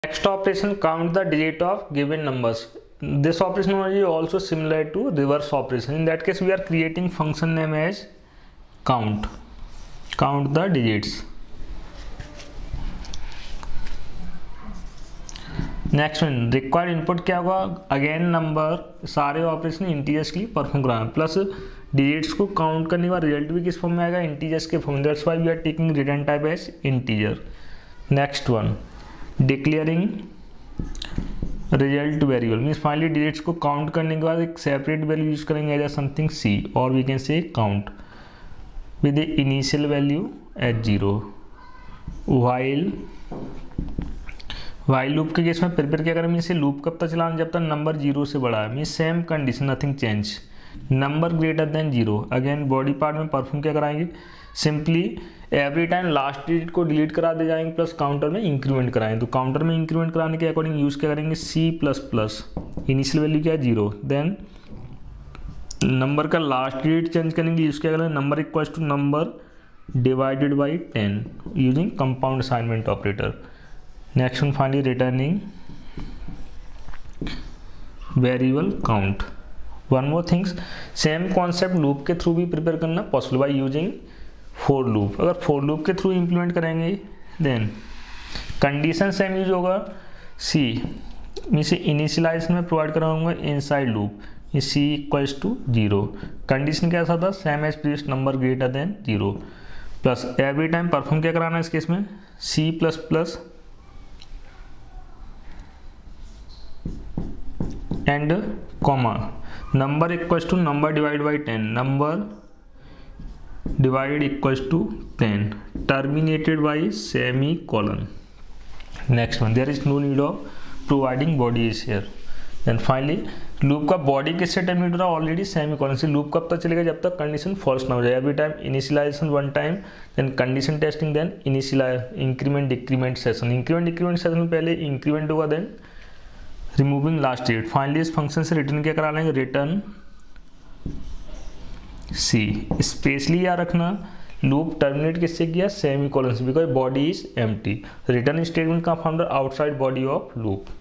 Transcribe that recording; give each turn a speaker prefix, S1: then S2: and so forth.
S1: Next operation, count the digit of given numbers. This operation is also similar to reverse operation. In that case, we are creating function name as count. Count the digits. Next one, required input क्या होगा? Again number, सारे operation integers के लिए perform कराना, plus digits को count करने के बाद रिजल्ट भी किस फॉर्म में आएगा? इंटीजर्स के फॉर्म में. That's why we are taking return type as integer. Next one, declaring result variable means finally digits को काउंट करने के बाद एक सेपरेट वैल्यू यूज करेंगे एज समथिंग सी, और we can say count with the initial value at 0. While loop के case में prepare क्या करें? मीन्स लूप कब तक चलाना? जब तक नंबर 0 से बड़ा है. Means same condition, nothing change. Number greater than 0. Again body part में परफॉर्म क्या कराएंगे? Simply every time last digit को डिलीट करा दे जाएंगे, प्लस काउंटर में इंक्रीमेंट कराएंगे. तो काउंटर में इंक्रीमेंट कराने के अकॉर्डिंग यूज क्या करेंगे? C plus plus, initial value क्या है? 0. देन नंबर का लास्ट डिजिट चेंज करने के लिए यूज क्या करेंगे? Number equal to number divided by 10 using compound assignment operator. Next one, finally returning variable count. One more things, same concept loop के through भी प्रिपेयर करना possible by using for loop. अगर for loop के through implement करेंगे then condition same use होगा. C means initialization में provide कराऊंगा inside loop, C equals to 0. Condition क्या था? Same as previous, number greater than 0. Plus every time perform क्या कराना है इस केस में? C plus plus and comma number equals to number divide by 10, number divided equals to 10 terminated by semicolon. Next one, there is no need of providing body is here. Then finally loop का body किससे terminate हो रहा है? Already semicolon से. Loop कब तक चलेगा? जब तक कंडीशन फॉल्स ना हो जाए. Every time initialization one time, then condition testing, then increment decrement session. Increment decrement session में पहले इंक्रीमेंट होगा, then removing last digit. Finally इस फंक्शन से रिटर्न क्या करा लेंगे? रिटर्न सी. स्पेशली याद रखना लूप टर्मिनेट किससे किया? सेमीकोलन से, because body is empty. Return statement का founder outside body of loop.